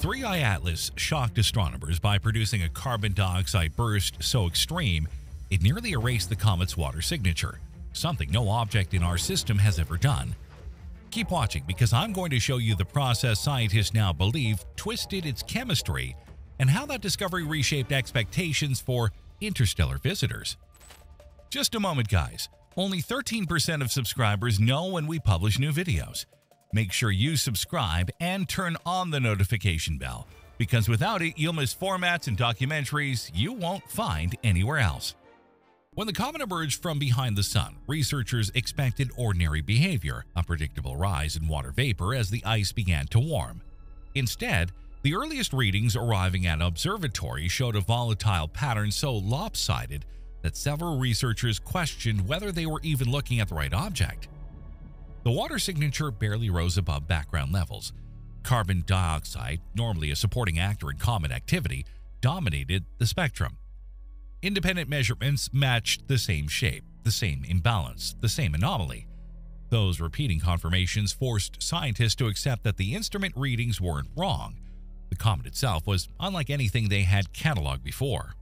3I Atlas shocked astronomers by producing a carbon dioxide burst so extreme it nearly erased the comet's water signature, something no object in our system has ever done. Keep watching because I'm going to show you the process scientists now believe twisted its chemistry and how that discovery reshaped expectations for interstellar visitors. Just a moment, guys. Only 13% of subscribers know when we publish new videos. Make sure you subscribe and turn on the notification bell, because without it, you'll miss formats and documentaries you won't find anywhere else. When the comet emerged from behind the sun, researchers expected ordinary behavior, a predictable rise in water vapor as the ice began to warm. Instead, the earliest readings arriving at observatories showed a volatile pattern so lopsided that several researchers questioned whether they were even looking at the right object. The water signature barely rose above background levels. Carbon dioxide, normally a supporting actor in comet activity, dominated the spectrum. Independent measurements matched the same shape, the same imbalance, the same anomaly. Those repeating confirmations forced scientists to accept that the instrument readings weren't wrong. The comet itself was unlike anything they had cataloged before.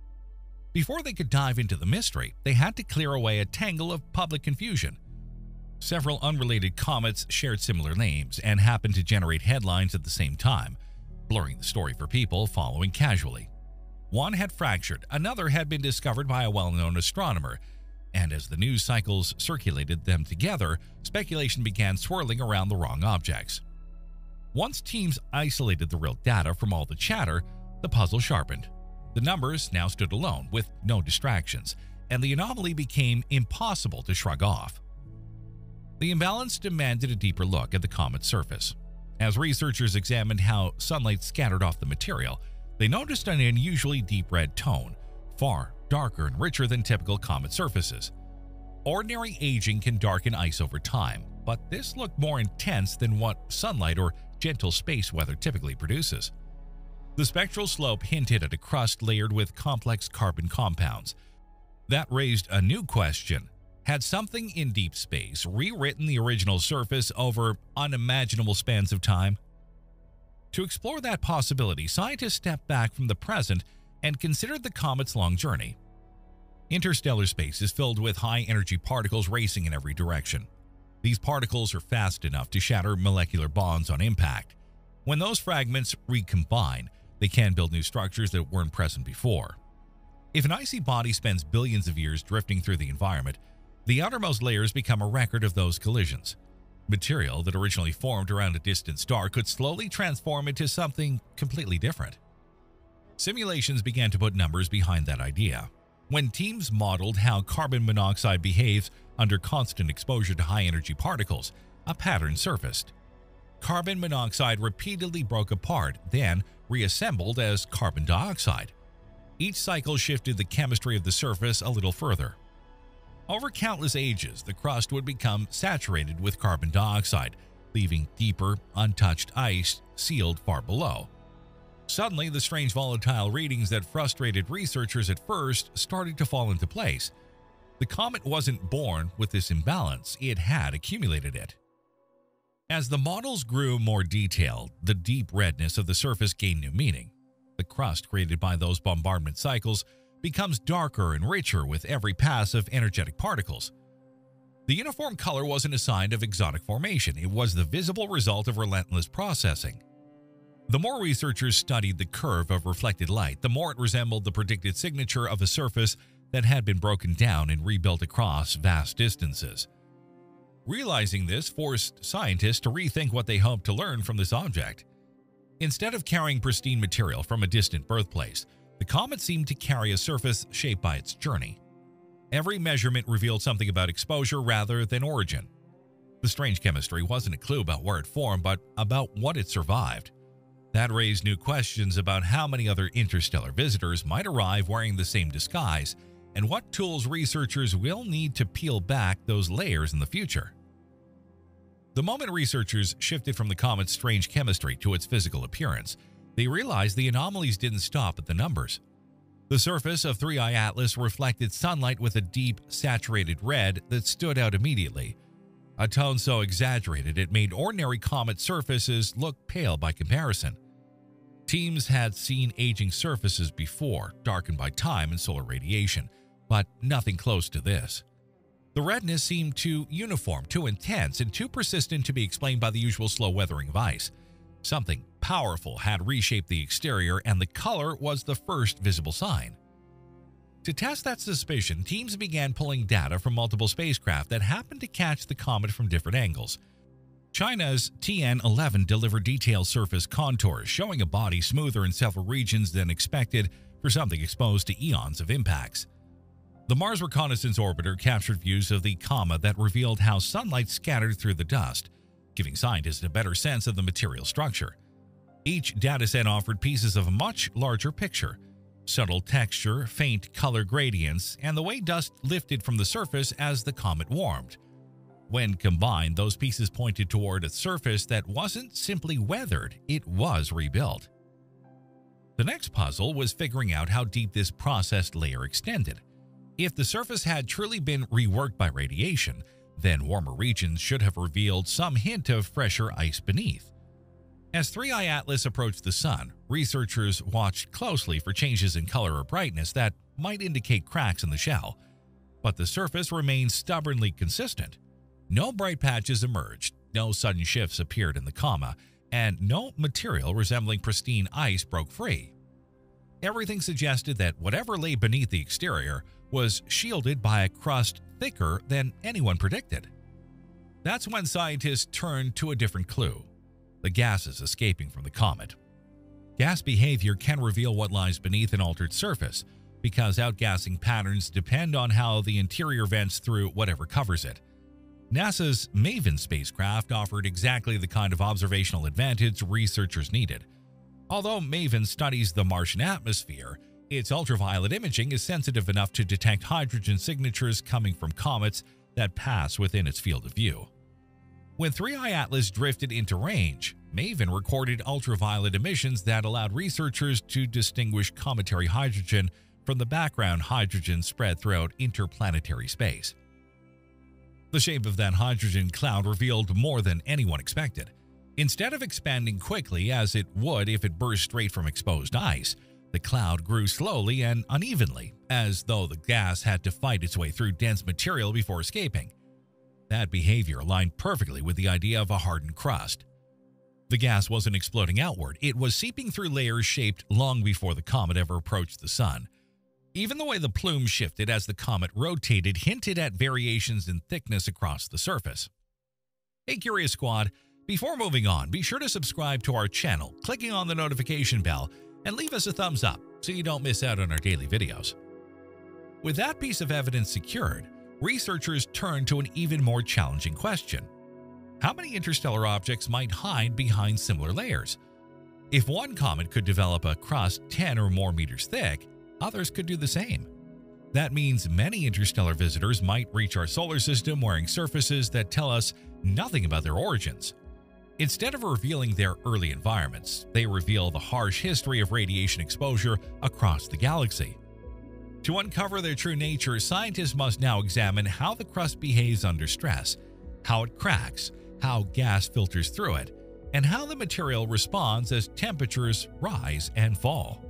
Before they could dive into the mystery, they had to clear away a tangle of public confusion. Several unrelated comets shared similar names and happened to generate headlines at the same time, blurring the story for people following casually. One had fractured, another had been discovered by a well-known astronomer, and as the news cycles circulated them together, speculation began swirling around the wrong objects. Once teams isolated the real data from all the chatter, the puzzle sharpened. The numbers now stood alone, with no distractions, and the anomaly became impossible to shrug off. The imbalance demanded a deeper look at the comet's surface. As researchers examined how sunlight scattered off the material, they noticed an unusually deep red tone, far darker and richer than typical comet surfaces. Ordinary aging can darken ice over time, but this looked more intense than what sunlight or gentle space weather typically produces. The spectral slope hinted at a crust layered with complex carbon compounds. That raised a new question. Had something in deep space rewritten the original surface over unimaginable spans of time? To explore that possibility, scientists stepped back from the present and considered the comet's long journey. Interstellar space is filled with high-energy particles racing in every direction. These particles are fast enough to shatter molecular bonds on impact. When those fragments recombine, they can build new structures that weren't present before. If an icy body spends billions of years drifting through the environment, the outermost layers become a record of those collisions. Material that originally formed around a distant star could slowly transform into something completely different. Simulations began to put numbers behind that idea. When teams modeled how carbon monoxide behaves under constant exposure to high-energy particles, a pattern surfaced. Carbon monoxide repeatedly broke apart, then reassembled as carbon dioxide. Each cycle shifted the chemistry of the surface a little further. Over countless ages, the crust would become saturated with carbon dioxide, leaving deeper, untouched ice sealed far below. Suddenly, the strange volatile readings that frustrated researchers at first started to fall into place. The comet wasn't born with this imbalance, it had accumulated it. As the models grew more detailed, the deep redness of the surface gained new meaning. The crust created by those bombardment cycles becomes darker and richer with every pass of energetic particles. The uniform color wasn't a sign of exotic formation, it was the visible result of relentless processing. The more researchers studied the curve of reflected light, the more it resembled the predicted signature of a surface that had been broken down and rebuilt across vast distances. Realizing this forced scientists to rethink what they hoped to learn from this object. Instead of carrying pristine material from a distant birthplace, the comet seemed to carry a surface shaped by its journey. Every measurement revealed something about exposure rather than origin. The strange chemistry wasn't a clue about where it formed, but about what it survived. That raised new questions about how many other interstellar visitors might arrive wearing the same disguise, and what tools researchers will need to peel back those layers in the future. The moment researchers shifted from the comet's strange chemistry to its physical appearance, they realized the anomalies didn't stop at the numbers. The surface of 3I Atlas reflected sunlight with a deep, saturated red that stood out immediately, a tone so exaggerated it made ordinary comet surfaces look pale by comparison. Teams had seen aging surfaces before, darkened by time and solar radiation, but nothing close to this. The redness seemed too uniform, too intense, and too persistent to be explained by the usual slow weathering of ice. Something powerful had reshaped the exterior, and the color was the first visible sign. To test that suspicion, teams began pulling data from multiple spacecraft that happened to catch the comet from different angles. China's TN-11 delivered detailed surface contours, showing a body smoother in several regions than expected for something exposed to eons of impacts. The Mars Reconnaissance Orbiter captured views of the comet that revealed how sunlight scattered through the dust, giving scientists a better sense of the material structure. Each dataset offered pieces of a much larger picture: subtle texture, faint color gradients, and the way dust lifted from the surface as the comet warmed. When combined, those pieces pointed toward a surface that wasn't simply weathered, it was rebuilt. The next puzzle was figuring out how deep this processed layer extended. If the surface had truly been reworked by radiation, then warmer regions should have revealed some hint of fresher ice beneath. As 3i Atlas approached the Sun, researchers watched closely for changes in color or brightness that might indicate cracks in the shell, but the surface remained stubbornly consistent. No bright patches emerged, no sudden shifts appeared in the coma, and no material resembling pristine ice broke free. Everything suggested that whatever lay beneath the exterior was shielded by a crust thicker than anyone predicted. That's when scientists turned to a different clue: the gases escaping from the comet. Gas behavior can reveal what lies beneath an altered surface, because outgassing patterns depend on how the interior vents through whatever covers it. NASA's MAVEN spacecraft offered exactly the kind of observational advantage researchers needed. Although MAVEN studies the Martian atmosphere, its ultraviolet imaging is sensitive enough to detect hydrogen signatures coming from comets that pass within its field of view. When 3i Atlas drifted into range, MAVEN recorded ultraviolet emissions that allowed researchers to distinguish cometary hydrogen from the background hydrogen spread throughout interplanetary space. The shape of that hydrogen cloud revealed more than anyone expected. Instead of expanding quickly as it would if it burst straight from exposed ice, the cloud grew slowly and unevenly, as though the gas had to fight its way through dense material before escaping. That behavior aligned perfectly with the idea of a hardened crust. The gas wasn't exploding outward, it was seeping through layers shaped long before the comet ever approached the Sun. Even the way the plume shifted as the comet rotated hinted at variations in thickness across the surface. Hey Curious Squad, before moving on, be sure to subscribe to our channel, clicking on the notification bell, and leave us a thumbs up so you don't miss out on our daily videos. With that piece of evidence secured, researchers turned to an even more challenging question: how many interstellar objects might hide behind similar layers? If one comet could develop a crust 10 or more meters thick, others could do the same. That means many interstellar visitors might reach our solar system wearing surfaces that tell us nothing about their origins. Instead of revealing their early environments, they reveal the harsh history of radiation exposure across the galaxy. To uncover their true nature, scientists must now examine how the crust behaves under stress, how it cracks, how gas filters through it, and how the material responds as temperatures rise and fall.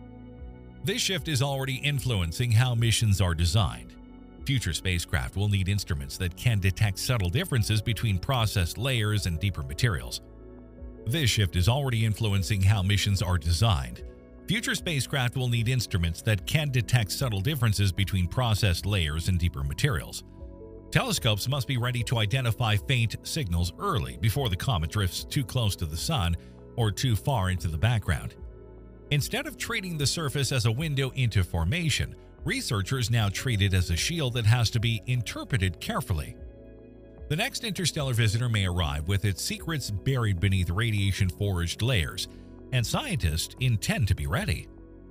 This shift is already influencing how missions are designed. Future spacecraft will need instruments that can detect subtle differences between processed layers and deeper materials. This shift is already influencing how missions are designed. Future spacecraft will need instruments that can detect subtle differences between processed layers and deeper materials. Telescopes must be ready to identify faint signals early before the comet drifts too close to the Sun or too far into the background. Instead of treating the surface as a window into formation, researchers now treat it as a shield that has to be interpreted carefully. The next interstellar visitor may arrive with its secrets buried beneath radiation-forged layers, and scientists intend to be ready.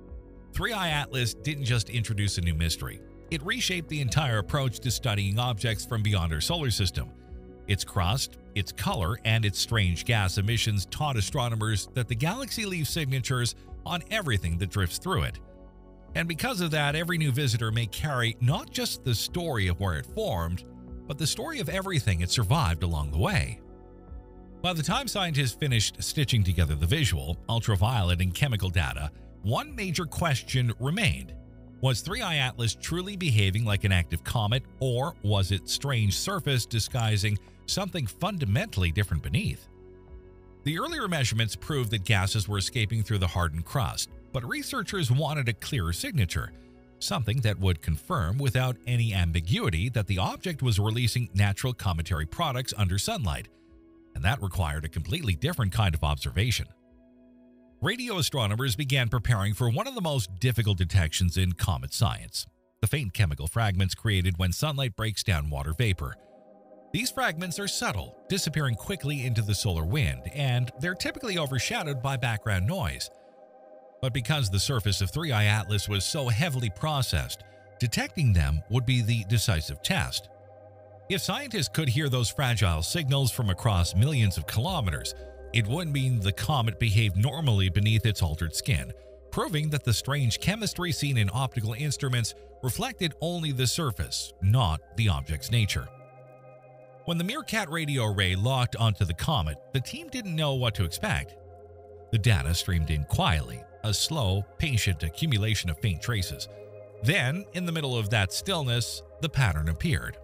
3i Atlas didn't just introduce a new mystery. It reshaped the entire approach to studying objects from beyond our solar system. Its crust, its color, and its strange gas emissions taught astronomers that the galaxy leaves signatures on everything that drifts through it. And because of that, every new visitor may carry not just the story of where it formed, but the story of everything it survived along the way. By the time scientists finished stitching together the visual, ultraviolet, and chemical data, one major question remained. Was 3I Atlas truly behaving like an active comet, or was its strange surface disguising something fundamentally different beneath? The earlier measurements proved that gases were escaping through the hardened crust, but researchers wanted a clearer signature, something that would confirm without any ambiguity that the object was releasing natural cometary products under sunlight, and that required a completely different kind of observation. Radio astronomers began preparing for one of the most difficult detections in comet science: the faint chemical fragments created when sunlight breaks down water vapor. These fragments are subtle, disappearing quickly into the solar wind, and they're typically overshadowed by background noise. But because the surface of 3I Atlas was so heavily processed, detecting them would be the decisive test. If scientists could hear those fragile signals from across millions of kilometers, it would mean the comet behaved normally beneath its altered skin, proving that the strange chemistry seen in optical instruments reflected only the surface, not the object's nature. When the Meerkat radio array locked onto the comet, the team didn't know what to expect. The data streamed in quietly, a slow, patient accumulation of faint traces. Then, in the middle of that stillness, the pattern appeared.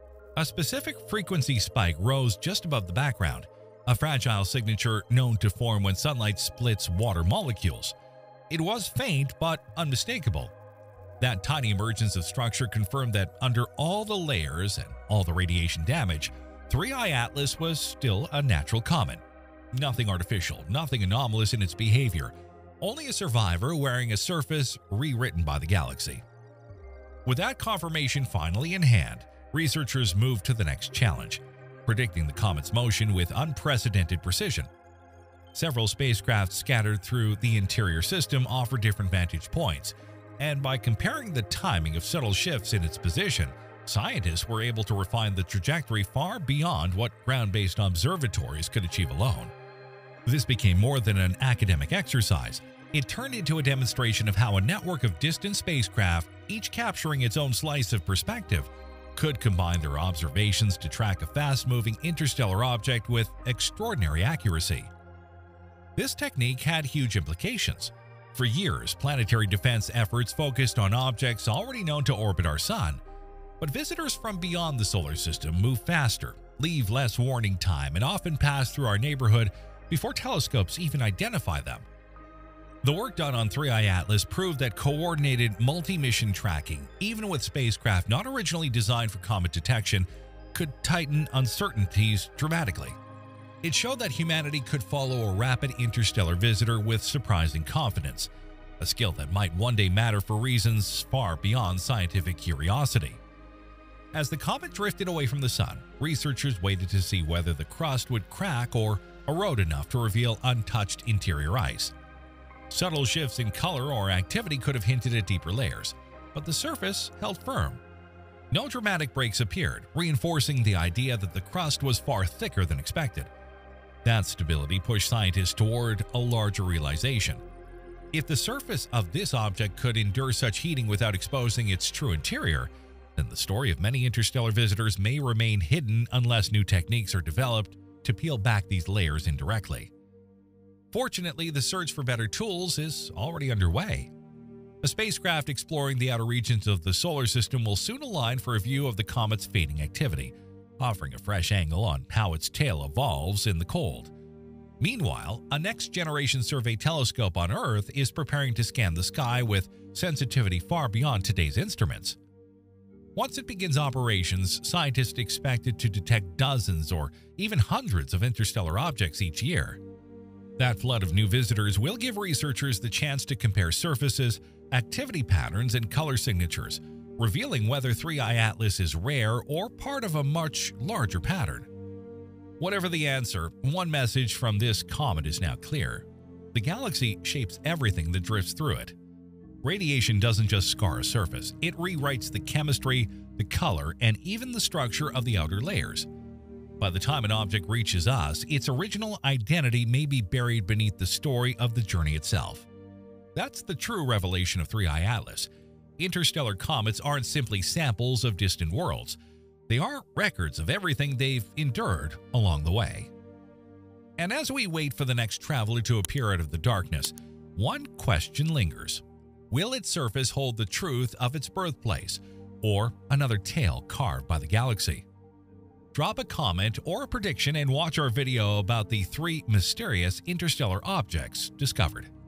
A specific frequency spike rose just above the background, a fragile signature known to form when sunlight splits water molecules. It was faint but unmistakable. That tiny emergence of structure confirmed that under all the layers and all the radiation damage, 3I Atlas was still a natural comet. Nothing artificial, nothing anomalous in its behavior, only a survivor wearing a surface rewritten by the galaxy. With that confirmation finally in hand, researchers moved to the next challenge: predicting the comet's motion with unprecedented precision. Several spacecraft scattered through the interior system offer different vantage points, and by comparing the timing of subtle shifts in its position, scientists were able to refine the trajectory far beyond what ground-based observatories could achieve alone. This became more than an academic exercise. It turned into a demonstration of how a network of distant spacecraft, each capturing its own slice of perspective, could combine their observations to track a fast-moving interstellar object with extraordinary accuracy. This technique had huge implications. For years, planetary defense efforts focused on objects already known to orbit our sun. But visitors from beyond the solar system move faster, leave less warning time, and often pass through our neighborhood before telescopes even identify them. The work done on 3I Atlas proved that coordinated multi-mission tracking, even with spacecraft not originally designed for comet detection, could tighten uncertainties dramatically. It showed that humanity could follow a rapid interstellar visitor with surprising confidence, a skill that might one day matter for reasons far beyond scientific curiosity. As the comet drifted away from the sun, researchers waited to see whether the crust would crack or erode enough to reveal untouched interior ice. Subtle shifts in color or activity could have hinted at deeper layers, but the surface held firm. No dramatic breaks appeared, reinforcing the idea that the crust was far thicker than expected. That stability pushed scientists toward a larger realization. If the surface of this object could endure such heating without exposing its true interior, then the story of many interstellar visitors may remain hidden unless new techniques are developed to peel back these layers indirectly. Fortunately, the search for better tools is already underway. A spacecraft exploring the outer regions of the solar system will soon align for a view of the comet's fading activity, offering a fresh angle on how its tail evolves in the cold. Meanwhile, a next-generation survey telescope on Earth is preparing to scan the sky with sensitivity far beyond today's instruments. Once it begins operations, scientists expect it to detect dozens or even hundreds of interstellar objects each year. That flood of new visitors will give researchers the chance to compare surfaces, activity patterns, and color signatures, revealing whether 3I Atlas is rare or part of a much larger pattern. Whatever the answer, one message from this comet is now clear. The galaxy shapes everything that drifts through it. Radiation doesn't just scar a surface, it rewrites the chemistry, the color, and even the structure of the outer layers. By the time an object reaches us, its original identity may be buried beneath the story of the journey itself. That's the true revelation of 3I Atlas. Interstellar comets aren't simply samples of distant worlds. They are records of everything they've endured along the way. And as we wait for the next traveler to appear out of the darkness, one question lingers. Will its surface hold the truth of its birthplace, or another tale carved by the galaxy? Drop a comment or a prediction and watch our video about the 3 mysterious interstellar objects discovered.